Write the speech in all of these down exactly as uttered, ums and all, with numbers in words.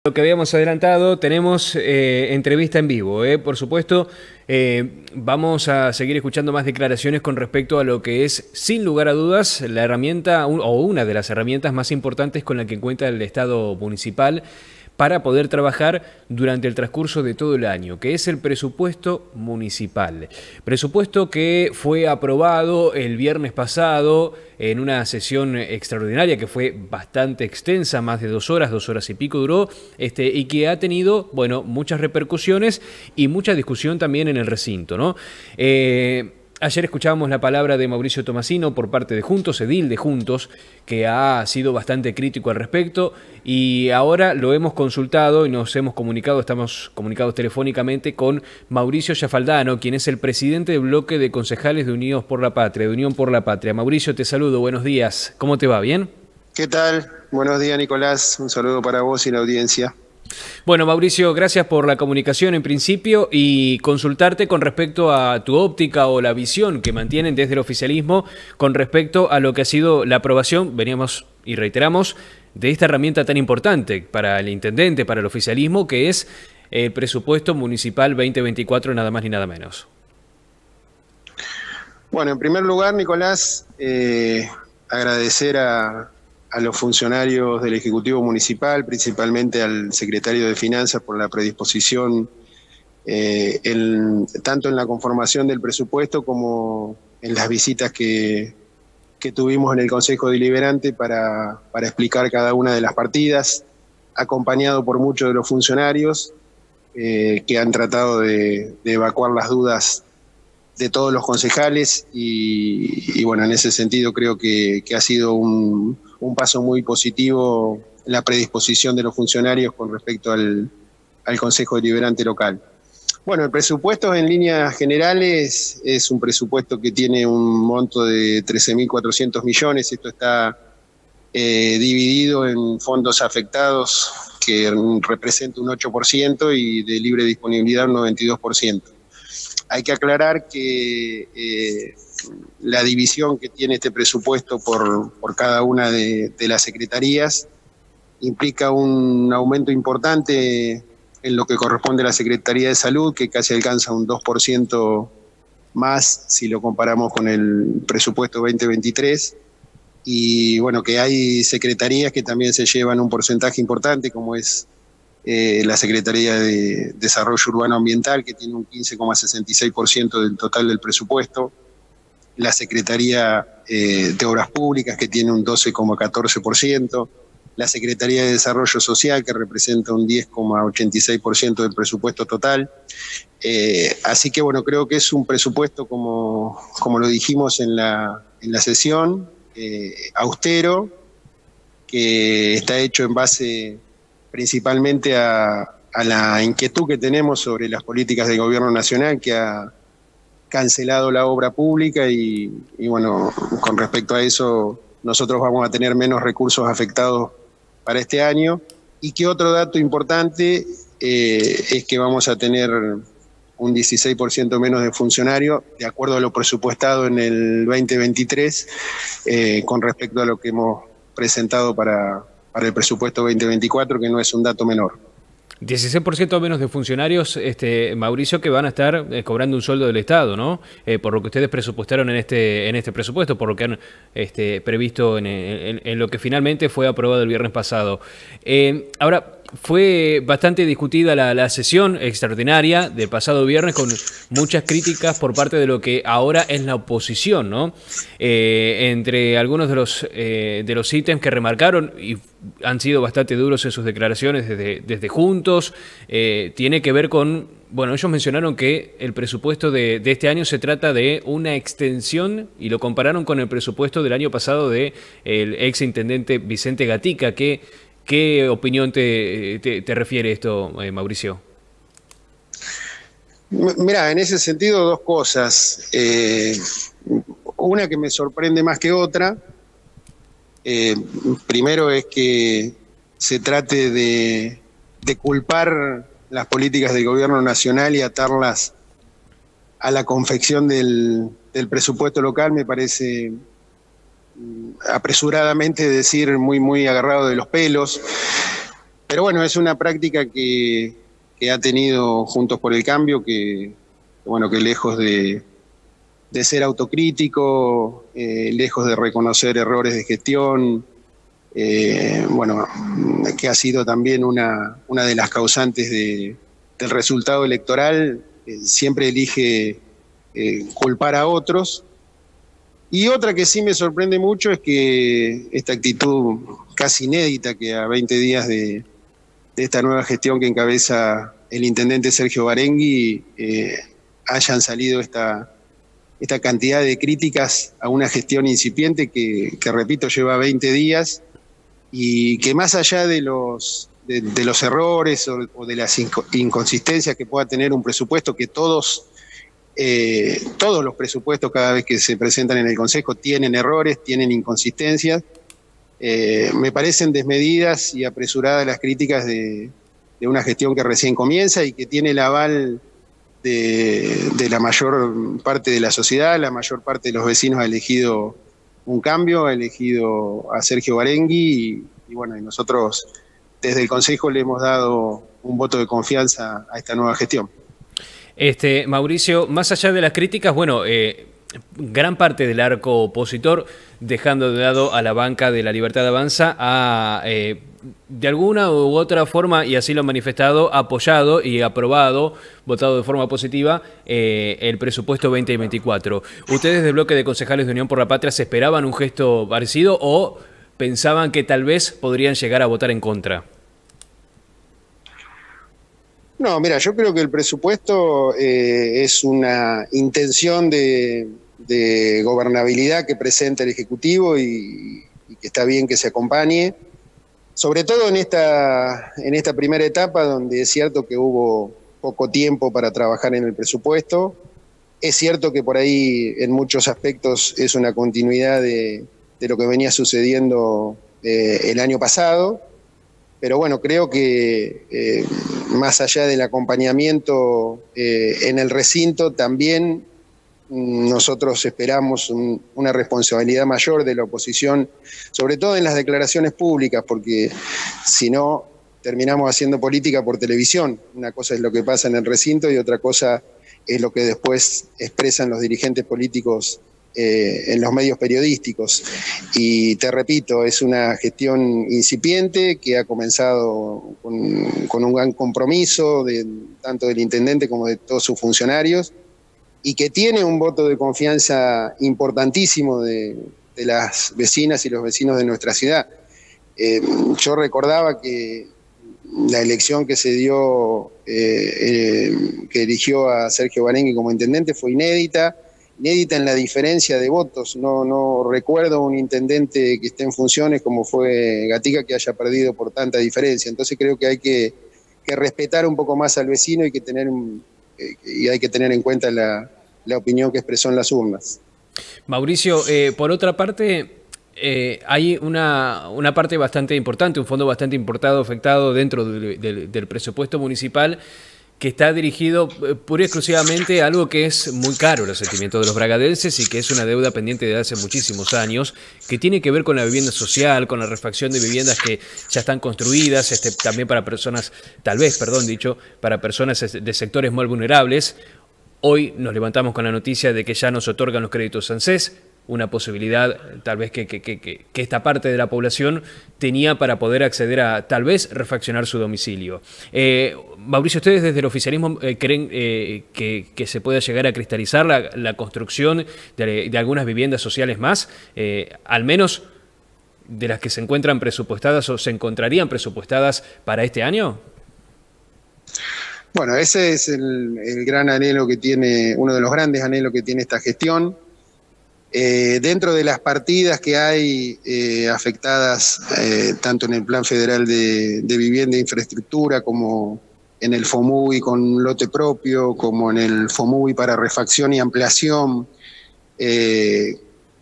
Lo que habíamos adelantado, tenemos eh, entrevista en vivo, eh. Por supuesto, eh, vamos a seguir escuchando más declaraciones con respecto a lo que es, sin lugar a dudas, la herramienta un, o una de las herramientas más importantes con la que cuenta el Estado municipal para poder trabajar durante el transcurso de todo el año, que es el presupuesto municipal. Presupuesto que fue aprobado el viernes pasado en una sesión extraordinaria que fue bastante extensa, más de dos horas, dos horas y pico duró, este, y que ha tenido, bueno, muchas repercusiones y mucha discusión también en el recinto, ¿no? Eh, Ayer escuchábamos la palabra de Mauricio Tomasino por parte de Juntos, edil de Juntos, que ha sido bastante crítico al respecto, y ahora lo hemos consultado y nos hemos comunicado, estamos comunicados telefónicamente con Mauricio Yafaldano, quien es el presidente del bloque de concejales de Unidos por la Patria, de Unión por la Patria. Mauricio, te saludo, buenos días. ¿Cómo te va? ¿Bien? ¿Qué tal? Buenos días, Nicolás. Un saludo para vos y la audiencia. Bueno, Mauricio, gracias por la comunicación en principio y consultarte con respecto a tu óptica o la visión que mantienen desde el oficialismo con respecto a lo que ha sido la aprobación, veníamos y reiteramos, de esta herramienta tan importante para el intendente, para el oficialismo, que es el presupuesto municipal veinte veinticuatro, nada más ni nada menos. Bueno, en primer lugar, Nicolás, eh, agradecer a... a los funcionarios del Ejecutivo Municipal, principalmente al Secretario de Finanzas por la predisposición eh, en, tanto en la conformación del presupuesto como en las visitas que, que tuvimos en el Consejo Deliberante para, para explicar cada una de las partidas, acompañado por muchos de los funcionarios eh, que han tratado de, de evacuar las dudas de todos los concejales y, y bueno, en ese sentido creo que, que ha sido un, un paso muy positivo la predisposición de los funcionarios con respecto al, al Consejo Deliberante local. Bueno, el presupuesto en líneas generales es un presupuesto que tiene un monto de trece mil cuatrocientos millones, esto está eh, dividido en fondos afectados que representa un ocho por ciento y de libre disponibilidad un noventa y dos por ciento. Hay que aclarar que eh, la división que tiene este presupuesto por, por cada una de, de las secretarías implica un aumento importante en lo que corresponde a la Secretaría de Salud, que casi alcanza un dos por ciento más si lo comparamos con el presupuesto veinte veintitrés. Y bueno, que hay secretarías que también se llevan un porcentaje importante, como es Eh, la Secretaría de Desarrollo Urbano Ambiental, que tiene un quince coma sesenta y seis por ciento del total del presupuesto, la Secretaría eh, de Obras Públicas, que tiene un doce coma catorce por ciento, la Secretaría de Desarrollo Social, que representa un diez coma ochenta y seis por ciento del presupuesto total. Eh, así que bueno, creo que es un presupuesto, como, como lo dijimos en la, en la sesión, eh, austero, que está hecho en base principalmente a, a la inquietud que tenemos sobre las políticas del gobierno nacional, que ha cancelado la obra pública y, y bueno, con respecto a eso nosotros vamos a tener menos recursos afectados para este año. Y que otro dato importante eh, es que vamos a tener un dieciséis por ciento menos de funcionarios, de acuerdo a lo presupuestado en el veinte veintitrés, eh, con respecto a lo que hemos presentado para... para el presupuesto veinte veinticuatro, que no es un dato menor. dieciséis por ciento menos de funcionarios, este, Mauricio, que van a estar eh, cobrando un sueldo del Estado, ¿no? Eh, por lo que ustedes presupuestaron en este, en este presupuesto, por lo que han este, previsto en, en, en lo que finalmente fue aprobado el viernes pasado. Eh, ahora, fue bastante discutida la, la sesión extraordinaria del pasado viernes con muchas críticas por parte de lo que ahora es la oposición, ¿no? Eh, entre algunos de los, eh, de los ítems que remarcaron, y han sido bastante duros en sus declaraciones desde, desde Juntos, eh, tiene que ver con, bueno, ellos mencionaron que el presupuesto de, de este año se trata de una extensión y lo compararon con el presupuesto del año pasado del ex intendente Vicente Gatica. que ¿Qué opinión te, te, te refiere esto, eh, Mauricio? Mirá, en ese sentido dos cosas. Eh, una que me sorprende más que otra. Eh, primero es que se trate de, de culpar las políticas del gobierno nacional y atarlas a la confección del, del presupuesto local. Me parece apresuradamente decir muy, muy agarrado de los pelos. pero bueno, es una práctica que, que ha tenido Juntos por el Cambio, que, bueno, que lejos de, de ser autocrítico, eh, lejos de reconocer errores de gestión, eh, bueno, que ha sido también una, una de las causantes de, del resultado electoral, eh, siempre elige eh, culpar a otros. Y otra que sí me sorprende mucho es que esta actitud casi inédita, que a veinte días de, de esta nueva gestión que encabeza el intendente Sergio Barengui, eh, hayan salido esta, esta cantidad de críticas a una gestión incipiente que, que repito, lleva veinte días y que más allá de los, de, de los errores o, o de las inconsistencias que pueda tener un presupuesto, que todos... Eh, todos los presupuestos cada vez que se presentan en el Consejo tienen errores, tienen inconsistencias, eh, me parecen desmedidas y apresuradas las críticas de, de una gestión que recién comienza y que tiene el aval de, de la mayor parte de la sociedad. La mayor parte de los vecinos ha elegido un cambio, ha elegido a Sergio Barengui y, y bueno, y nosotros desde el Consejo le hemos dado un voto de confianza a esta nueva gestión. Este, Mauricio, más allá de las críticas, bueno, eh, gran parte del arco opositor, dejando de lado a la banca de La Libertad Avanza, ha eh, de alguna u otra forma, y así lo han manifestado, apoyado y aprobado, votado de forma positiva, eh, el presupuesto veinte veinticuatro. ¿Ustedes del bloque de concejales de Unión por la Patria se esperaban un gesto parecido o pensaban que tal vez podrían llegar a votar en contra? No, mira, yo creo que el presupuesto eh, es una intención de, de gobernabilidad que presenta el Ejecutivo y, y que está bien que se acompañe, sobre todo en esta, en esta primera etapa donde es cierto que hubo poco tiempo para trabajar en el presupuesto. Es cierto que por ahí en muchos aspectos es una continuidad de, de lo que venía sucediendo eh, el año pasado. Pero bueno, creo que eh, más allá del acompañamiento eh, en el recinto, también nosotros esperamos un, una responsabilidad mayor de la oposición, sobre todo en las declaraciones públicas, porque si no, terminamos haciendo política por televisión. Una cosa es lo que pasa en el recinto y otra cosa es lo que después expresan los dirigentes políticos Eh, en los medios periodísticos. Y te repito, es una gestión incipiente que ha comenzado con, con un gran compromiso de, tanto del intendente como de todos sus funcionarios y que tiene un voto de confianza importantísimo de, de las vecinas y los vecinos de nuestra ciudad. Eh, yo recordaba que la elección que se dio, eh, eh, que eligió a Sergio Barengui como intendente fue inédita, inédita en la diferencia de votos. No, no recuerdo un intendente que esté en funciones como fue Gatica que haya perdido por tanta diferencia. Entonces creo que hay que, que respetar un poco más al vecino y, que tener, eh, y hay que tener en cuenta la, la opinión que expresó en las urnas. Mauricio, eh, por otra parte, eh, hay una, una parte bastante importante, un fondo bastante importado, afectado dentro del, del, del presupuesto municipal, que está dirigido pura y exclusivamente a algo que es muy caro, el asentimiento de los bragadenses, y que es una deuda pendiente de hace muchísimos años, que tiene que ver con la vivienda social, con la refacción de viviendas que ya están construidas, este, también para personas, tal vez, perdón, dicho, para personas de sectores muy vulnerables. Hoy nos levantamos con la noticia de que ya nos otorgan los créditos ANSES, una posibilidad tal vez que, que, que, que esta parte de la población tenía para poder acceder a tal vez refaccionar su domicilio. Eh, Mauricio, ¿ustedes desde el oficialismo eh, creen eh, que, que se pueda llegar a cristalizar la, la construcción de, de algunas viviendas sociales más, eh, al menos de las que se encuentran presupuestadas o se encontrarían presupuestadas para este año? Bueno, ese es el, el gran anhelo que tiene, uno de los grandes anhelos que tiene esta gestión. Eh, dentro de las partidas que hay eh, afectadas eh, tanto en el Plan Federal de, de Vivienda e Infraestructura como en el FOMUBI con lote propio, como en el FOMUBI para refacción y ampliación, eh,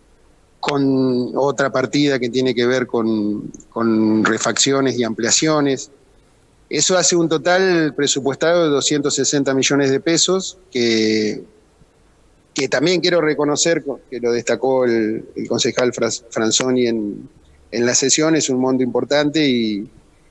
con otra partida que tiene que ver con, con refacciones y ampliaciones. Eso hace un total presupuestado de doscientos sesenta millones de pesos que... que también quiero reconocer, que lo destacó el, el concejal Franzoni en, en la sesión, es un monto importante y,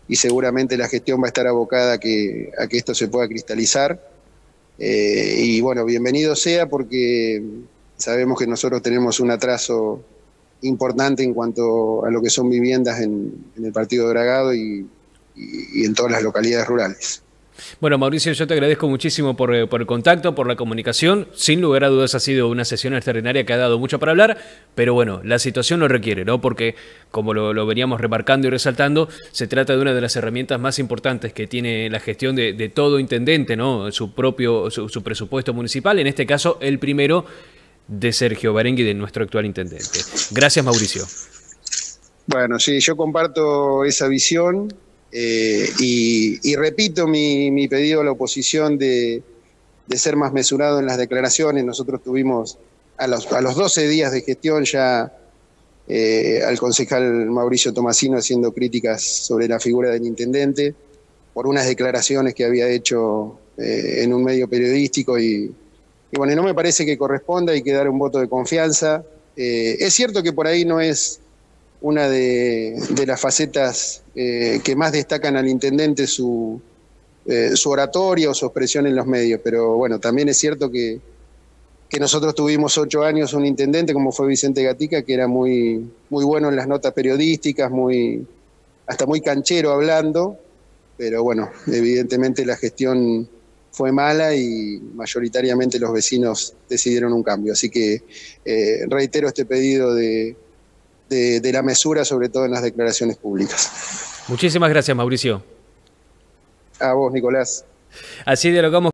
y seguramente la gestión va a estar abocada a que, a que esto se pueda cristalizar. Eh, y bueno, bienvenido sea, porque sabemos que nosotros tenemos un atraso importante en cuanto a lo que son viviendas en, en el partido de Bragado y, y, y en todas las localidades rurales. Bueno, Mauricio, yo te agradezco muchísimo por, por el contacto, por la comunicación. Sin lugar a dudas ha sido una sesión extraordinaria que ha dado mucho para hablar, pero bueno, la situación lo requiere, ¿no? Porque, como lo, lo veníamos remarcando y resaltando, se trata de una de las herramientas más importantes que tiene la gestión de, de todo intendente, ¿no? Su propio, su, su presupuesto municipal, en este caso, el primero de Sergio Barengui, de nuestro actual intendente. Gracias, Mauricio. Bueno, sí, yo comparto esa visión. Eh, y, y repito mi, mi pedido a la oposición de, de ser más mesurado en las declaraciones. Nosotros tuvimos a los, a los doce días de gestión ya eh, al concejal Mauricio Tomasino haciendo críticas sobre la figura del intendente por unas declaraciones que había hecho eh, en un medio periodístico y, y bueno, no me parece que corresponda, hay que dar un voto de confianza. Eh, es cierto que por ahí no es una de, de las facetas eh, que más destacan al intendente su, eh, su oratoria o su expresión en los medios, pero bueno, también es cierto que, que nosotros tuvimos ocho años un intendente como fue Vicente Gatica, que era muy, muy bueno en las notas periodísticas, muy, hasta muy canchero hablando, pero bueno, evidentemente la gestión fue mala y mayoritariamente los vecinos decidieron un cambio, así que eh, reitero este pedido de De, de la mesura, sobre todo en las declaraciones públicas. Muchísimas gracias, Mauricio. A vos, Nicolás. Así dialogamos.